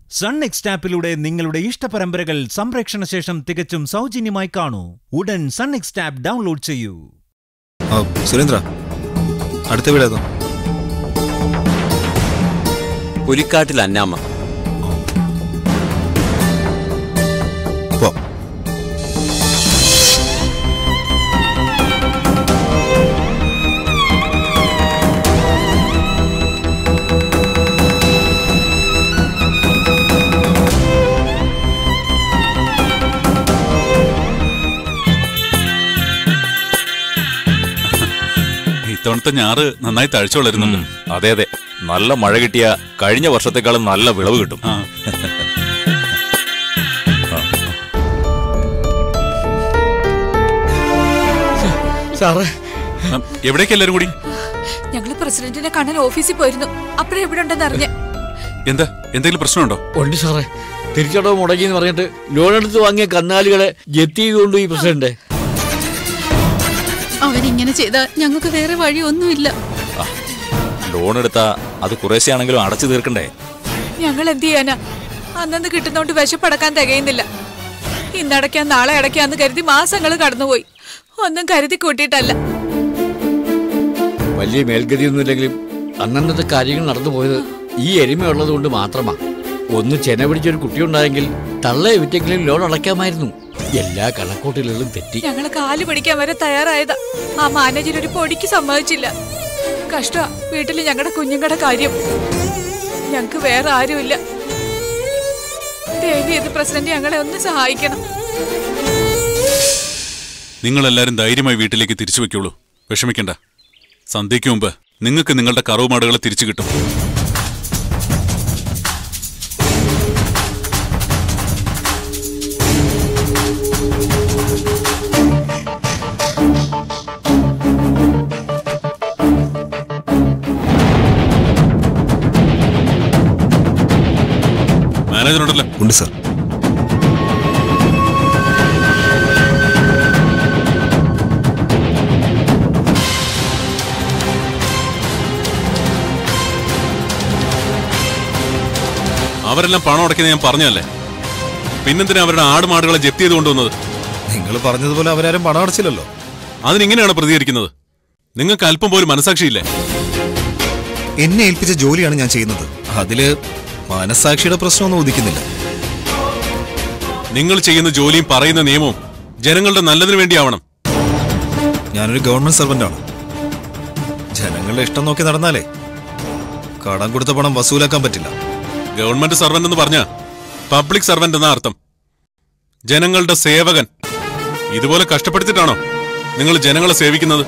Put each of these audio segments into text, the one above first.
Sun next ആപ്പിലൂടെ നിങ്ങളുടെ ഇഷ്ടപരമ്പരകൾ സംപ്രേക്ഷണ ശേഷം തികച്ചും സൗജന്യമായി കാണൂ. ഉടൻ സൺ നെക്സ്റ്റ് ആപ്പ് ഡൗൺലോഡ് ചെയ്യൂ. സുരേന്ദ്ര, അടുത്ത വീടേതോ? പുലിക്കാട്ടിൽ അന്നാമ്മ. ഇത്തവണത്തെ ഞാറ് നന്നായി തഴച്ചു വളരുന്നുണ്ട്. അതെ അതെ, നല്ല മഴ കിട്ടിയ കഴിഞ്ഞ വർഷത്തെക്കാളും നല്ല വിളവ് കിട്ടും. എവിടേക്ക് എല്ലാരും കൂടി? ഞങ്ങള് പ്രസിഡന്റിനെ കാണാൻ ഓഫീസിൽ പോയിരുന്നു. അപ്പഴേ എവിടെ ഉണ്ടെന്ന് അറിഞ്ഞ. എന്താ, എന്തെങ്കിലും പ്രശ്നമുണ്ടോ? ഉണ്ട് സാറേ, തിരിച്ചടവ് മുടങ്ങി എന്ന് പറഞ്ഞിട്ട് ലോൺ എടുത്ത് വാങ്ങിയ കന്നാലികളെ ജപ്തി ചെയ്തുകൊണ്ട് ഈ പ്രസിഡന്റ്. അവനിങ്ങനെ ചെയ്താൽ ഞങ്ങൾക്ക് വേറെ വഴിയൊന്നുമില്ല. ലോൺ എടുത്താ അത് കുറേശ്ശെ ആണെങ്കിലും അടച്ചു തീർക്കണ്ടേ? ഞങ്ങൾ എന്ത് ചെയ്യാനാ? അന്നു കിട്ടുന്നോണ്ട് വിശപ്പടക്കാൻ തികയുന്നില്ല. ഇന്നടയ്ക്കാൻ നാളെ അടയ്ക്കാന്ന് കരുതി മാസങ്ങൾ കടന്നുപോയി. ഒന്നും കരുതി കൂട്ടിയിട്ടല്ല. വലിയ മേൽഗതിയൊന്നുമില്ലെങ്കിലും അന്നന്നത്തെ കാര്യങ്ങൾ നടന്നു പോയത് ഈ എരുമയുള്ളത് കൊണ്ട് മാത്രമാ. ഒന്ന് ചെന പിടിച്ചൊരു കുട്ടിയുണ്ടായെങ്കിൽ തള്ളയെ വിറ്റെങ്കിലും ലോൺ അടയ്ക്കാമായിരുന്നു. എല്ലാ കണക്കൂട്ടലുകളും തെറ്റി. ഞങ്ങള് കാല് പിടിക്കാൻ വരെ തയ്യാറായതാ. ആ മാനേജർ ഒരു പൊടിക്ക് സമ്മതിച്ചില്ല. കഷ്ട വീട്ടില് ഞങ്ങളുടെ കുഞ്ഞുങ്ങളുടെ കാര്യം. ഞങ്ങക്ക് വേറെ ആരുമില്ല. ദേവി ഇത് പ്രസിഡന്റ് ഞങ്ങളെ ഒന്ന് സഹായിക്കണം. നിങ്ങളെല്ലാരും ധൈര്യമായി വീട്ടിലേക്ക് തിരിച്ചു വെക്കുള്ളൂ. വിഷമിക്കണ്ട. സന്ധ്യയ്ക്ക് മുമ്പ് നിങ്ങൾക്ക് നിങ്ങളുടെ കറവുമാടുകളെ തിരിച്ചു കിട്ടും. മാനേജറുണ്ടല്ലോ? ഉണ്ട് സാർ. അവരെല്ലാം പണം അടയ്ക്കുന്നത് ഞാൻ പറഞ്ഞല്ലേ. പിന്നെന്തിനാ അവരുടെ ആടുമാടുകളെ ജപ്തി ചെയ്ത് കൊണ്ടുവന്നത്? നിങ്ങൾ പറഞ്ഞതുപോലെ അവരാരും പണം അടച്ചില്ലല്ലോ. അതിനിങ്ങനെയാണ് പ്രതികരിക്കുന്നത്. നിങ്ങൾക്ക് അല്പം പോലും മനസാക്ഷിയില്ലേ? എന്നെ ഏൽപ്പിച്ച ജോലിയാണ് ഞാൻ ചെയ്യുന്നത്. അതില് മനസാക്ഷിയുടെ പ്രശ്നമൊന്നും ഉദിക്കുന്നില്ല. നിങ്ങൾ ചെയ്യുന്ന ജോലിയും പറയുന്ന നിയമവും ജനങ്ങളുടെ നല്ലതിനു വേണ്ടിയാവണം. ഞാനൊരു ഗവൺമെന്റ് സർവന്റാണ്. ജനങ്ങളുടെ ഇഷ്ടം നോക്കി നടന്നാലേ കടം കൊടുത്ത പണം വസൂലാക്കാൻ പറ്റില്ല. ഗവൺമെന്റ് സർവന്റ് എന്ന് പറഞ്ഞ പബ്ലിക് സർവന്റ് എന്ന അർത്ഥം. ജനങ്ങളുടെ സേവകൻ. ഇതുപോലെ കഷ്ടപ്പെടുത്തിട്ടാണോ നിങ്ങൾ ജനങ്ങളെ സേവിക്കുന്നത്?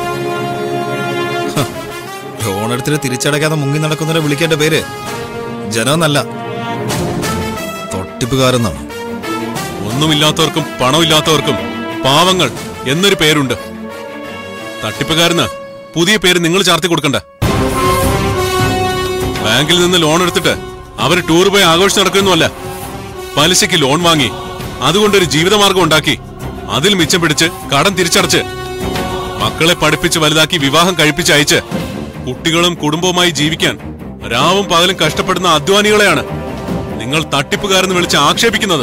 ലോൺ എടുത്തിട്ട് തിരിച്ചടയ്ക്കാതെ മുങ്ങി നടക്കുന്നവരെ വിളിക്കേണ്ട പേര് ജനമെന്നല്ല, തൊട്ടിപ്പുകാരെന്നാണ്. ഒന്നുമില്ലാത്തവർക്കും പണമില്ലാത്തവർക്കും പാവങ്ങൾ എന്നൊരു പേരുണ്ട്. തട്ടിപ്പുകാരന് പുതിയ പേര് നിങ്ങൾ ചാർത്തി കൊടുക്കണ്ട. ബാങ്കിൽ നിന്ന് ലോൺ എടുത്തിട്ട് അവര് ടൂർ പോയി ആഘോഷിച്ച് നടക്കുന്നല്ല. പലിശയ്ക്ക് ലോൺ വാങ്ങി അതുകൊണ്ടൊരു ജീവിതമാർഗം ഉണ്ടാക്കി അതിൽ മിച്ചം പിടിച്ച് കടം തിരിച്ചടച്ച് മക്കളെ പഠിപ്പിച്ച് വലുതാക്കി വിവാഹം കഴിപ്പിച്ച് അയച്ച് കുട്ടികളും കുടുംബവുമായി ജീവിക്കാൻ രാവും പകലും കഷ്ടപ്പെടുന്ന അധ്വാനികളെയാണ് നിങ്ങൾ തട്ടിപ്പുകാരെന്ന് വിളിച്ച് ആക്ഷേപിക്കുന്നത്.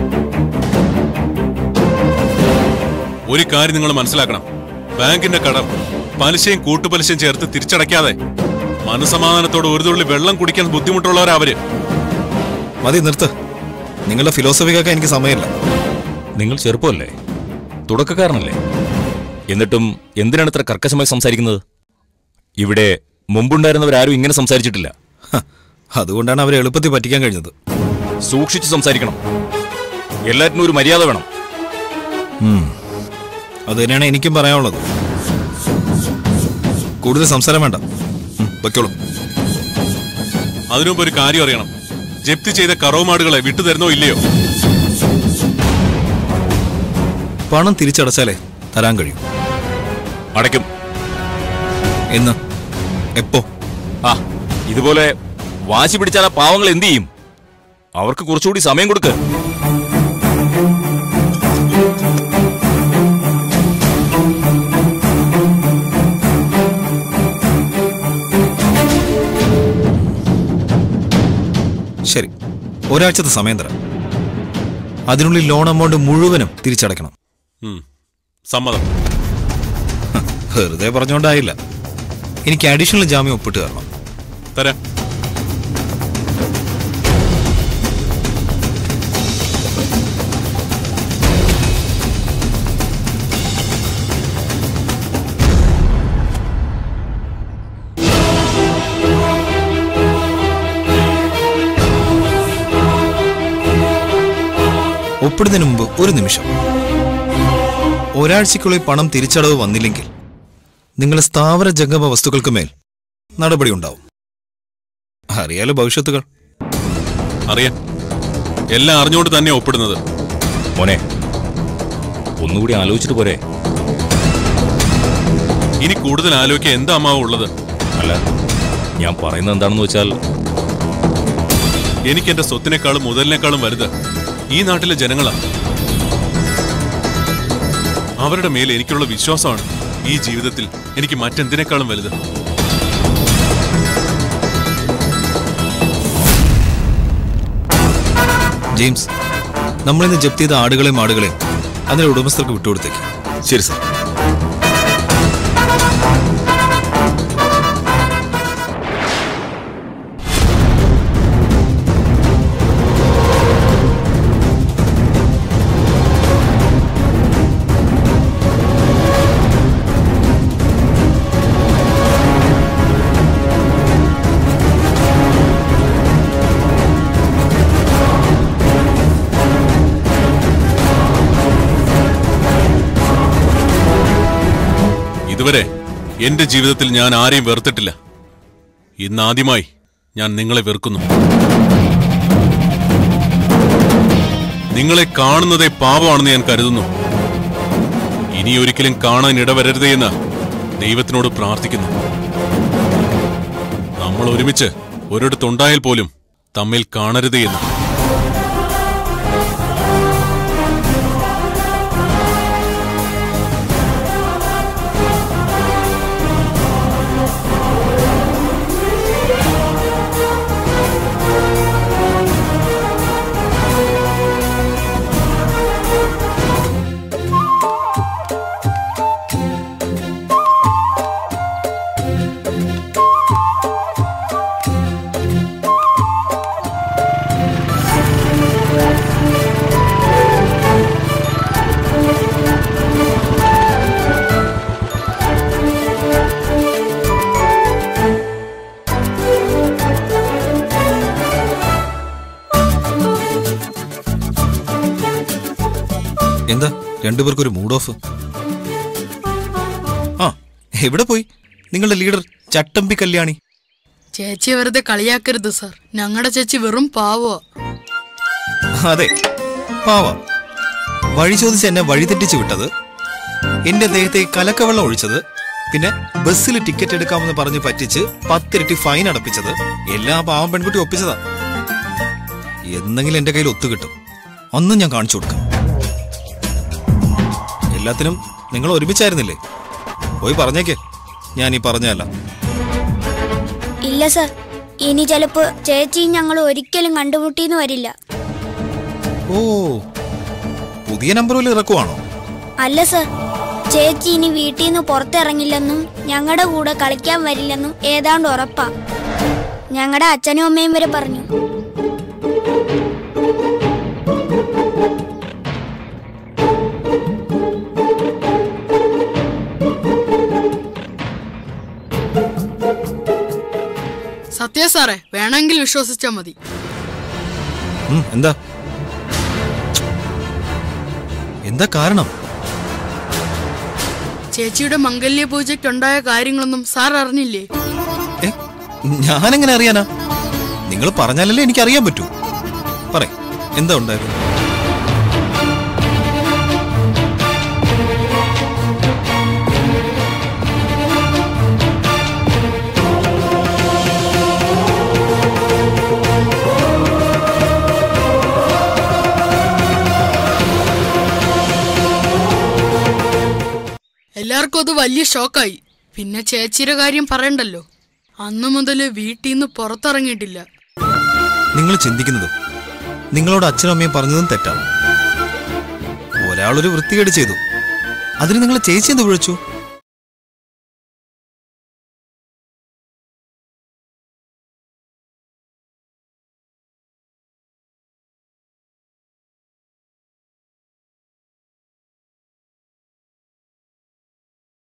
ഒരു കാര്യം നിങ്ങൾ മനസ്സിലാക്കണം. ബാങ്കിന്റെ കടം പലിശയും കൂട്ടുപലിശയും ചേർത്ത് തിരിച്ചടയ്ക്കാതെ മനസമാധാനത്തോടെ ഒരു തുള്ളി വെള്ളം കുടിക്കാൻ ബുദ്ധിമുട്ടുള്ളവരാ അവര്. മതി, നിർത്ത്. നിങ്ങളുടെ ഫിലോസഫി കേൾക്കാൻ എനിക്ക് സമയമില്ല. നിങ്ങൾ ചെറുപ്പമല്ലേ, തുടക്കക്കാരനല്ലേ? എന്നിട്ടും എന്തിനാണ് ഇത്ര കർക്കശമായി സംസാരിക്കുന്നത്? ഇവിടെ മുമ്പുണ്ടായിരുന്നവരാരും ഇങ്ങനെ സംസാരിച്ചിട്ടില്ല. അതുകൊണ്ടാണ് അവരെ എളുപ്പത്തിൽ പറ്റിക്കാൻ കഴിഞ്ഞത്. സൂക്ഷിച്ച് സംസാരിക്കണം. എല്ലാറ്റിനും ഒരു മര്യാദ വേണം. അത് തന്നെയാണ് എനിക്കും പറയാനുള്ളത്. കൂടുതൽ സംസാരം വേണ്ട, വയ്ക്കോളൂ. അതിനുമുമ്പ് ഒരു കാര്യം അറിയണം. ജപ്തി ചെയ്ത കറവുമാടുകളെ വിട്ടുതരുന്നോ ഇല്ലയോ? പണം തിരിച്ചടച്ചാലേ തരാൻ കഴിയും. അടയ്ക്കും. എന്ന്? എപ്പോ? ഇതുപോലെ വാശി പിടിച്ചാൽ ആ പാവങ്ങൾ എന്ത് ചെയ്യും? അവർക്ക് കുറച്ചുകൂടി സമയം കൊടുക്ക്. ശരി, ഒരാഴ്ചത്തെ സമയം തരാം. അതിനുള്ളിൽ ലോൺ എമൗണ്ട് മുഴുവനും തിരിച്ചടയ്ക്കണം. സമ്മതം. വെറുതെ പറഞ്ഞുകൊണ്ടായില്ല. എനിക്ക് അഡീഷണൽ ജാമ്യം ഒപ്പിട്ട് തരണം. തരാം. ഒപ്പിടുന്നതിന് മുമ്പ് ഒരു നിമിഷം. ഒരാഴ്ചയ്ക്കുള്ളിൽ പണം തിരിച്ചടവ് വന്നില്ലെങ്കിൽ നിങ്ങളുടെ സ്ഥാവര ജംഗമ വസ്തുക്കൾക്ക് മേൽ നടപടി ഉണ്ടാവും. അറിയാലോ ഭവിഷ്യത്തുകൾ. അറിയാം. എല്ലാം അറിഞ്ഞുകൊണ്ട് തന്നെ ഒപ്പിടുന്നത്. മോനെ, ഒന്നുകൂടി ആലോചിച്ചിട്ട് പോരെ? ഇനി കൂടുതൽ ആലോചിക്കാൻ എന്താ അമ്മാവ് ഉള്ളത്? അല്ല, ഞാൻ പറയുന്നത് എന്താണെന്ന് വെച്ചാൽ, എനിക്ക് എന്റെ സ്വത്തിനേക്കാളും മുതലിനേക്കാളും വലുത് ഈ നാട്ടിലെ ജനങ്ങളാ. അവരുടെ മേൽ എനിക്കുള്ള വിശ്വാസമാണ് ഈ ജീവിതത്തിൽ എനിക്ക് മറ്റെന്തിനേക്കാളും വലുത്. ജെയിംസ്, നമ്മളിന്ന് ജപ്തി ചെയ്ത ആടുകളെയും മാടുകളെയും അതിന്റെ ഉടമസ്ഥർക്ക് വിട്ടുകൊടുത്തേക്ക്. ശരി സർ. ഇതുവരെ എന്റെ ജീവിതത്തിൽ ഞാൻ ആരെയും വെറുത്തിട്ടില്ല. ഇന്നാദ്യമായി ഞാൻ നിങ്ങളെ വെറുക്കുന്നു. നിങ്ങളെ കാണുന്നതേ പാപമാണെന്ന് ഞാൻ കരുതുന്നു. ഇനി ഒരിക്കലും കാണാൻ ഇടവരരുതേ എന്ന് ദൈവത്തിനോട് പ്രാർത്ഥിക്കുന്നു. നമ്മൾ ഒരുമിച്ച് ഒരിടത്തുണ്ടായാൽ പോലും തമ്മിൽ കാണരുതേ എന്ന്. എന്താ രണ്ടുപേർക്കൊരു മൂഡ് ഓഫ്? ആ, എവിടെ പോയി നിങ്ങളുടെ ലീഡർ ചട്ടമ്പി കല്യാണി? ചേച്ചി വെറുതെ കളിയാക്കരുത് സർ. ഞങ്ങളുടെ ചേച്ചി വെറും പാവോ. അതെ, പാവ. വഴി ചോദിച്ച് എന്നെ വഴി തെറ്റിച്ചു വിട്ടത്, എന്റെ ദേഹത്തെ കലക്കവെള്ളം ഒഴിച്ചത്, പിന്നെ ബസ്സിൽ ടിക്കറ്റ് എടുക്കാമെന്ന് പറഞ്ഞ് പറ്റിച്ച് 10 ഇരട്ടി ഫൈൻ അടപ്പിച്ചത് എല്ലാം പാവം പെൺകുട്ടി ഒപ്പിച്ചതാ. എന്നെങ്കിലും എന്റെ കയ്യിൽ ഒത്തുകിട്ടും, ഒന്നും ഞാൻ കാണിച്ചു കൊടുക്കാം. എല്ലാത്തിനും നിങ്ങൾ ഒരുമിച്ചായിരുന്നില്ലേ? പോയി പറഞ്ഞേക്ക്, ഞാൻ ഈ പറഞ്ഞല്ല. ഇല്ല സർ, ഇനി ചിലപ്പോ ചേച്ചി ഞങ്ങൾ ഒരിക്കലും കണ്ടുമുട്ടിന്ന് വരില്ല. ഓ, പുതിയ നമ്പർ വല്ല ഇറക്കുവാണോ? അല്ല സർ, ചേച്ചി ഇനി വീട്ടിൽ നിന്ന് പുറത്തിറങ്ങില്ലെന്നും ഞങ്ങളുടെ കൂടെ കളിക്കാൻ വരില്ലെന്നും ഏതാണ്ട് ഉറപ്പാ. ഞങ്ങളുടെ അച്ഛനും അമ്മയും വരെ പറഞ്ഞു. സത്യ സാറേ, വേണമെങ്കിൽ വിശ്വസിച്ചാ മതി. എന്താ എന്താ കാരണം? ചേച്ചിയുടെ മംഗല്യ പൂജയ്ക്ക് ഉണ്ടായ കാര്യങ്ങളൊന്നും സാർ അറിഞ്ഞില്ലേ? ഞാനെങ്ങനെ അറിയാനാ? നിങ്ങൾ പറഞ്ഞാലല്ലേ എനിക്ക് അറിയാൻ പറ്റൂ. പറ, എന്താ ഉണ്ടായിരുന്നു? എല്ലാവർക്കും അത് വലിയ ഷോക്കായി. പിന്നെ ചേച്ചിയുടെ കാര്യം പറയണ്ടല്ലോ, അന്നു മുതൽ വീട്ടിൽ നിന്ന് പുറത്തിറങ്ങിയിട്ടില്ല. നിങ്ങൾ ചിന്തിക്കുന്നത് നിങ്ങളോട് അച്ഛനും അമ്മയും പറഞ്ഞതും തെറ്റാണ്. ഒരാളൊരു വൃത്തികേട് ചെയ്തു, അതിന് നിങ്ങളെ ചേച്ചി എന്ത് വിളിച്ചു?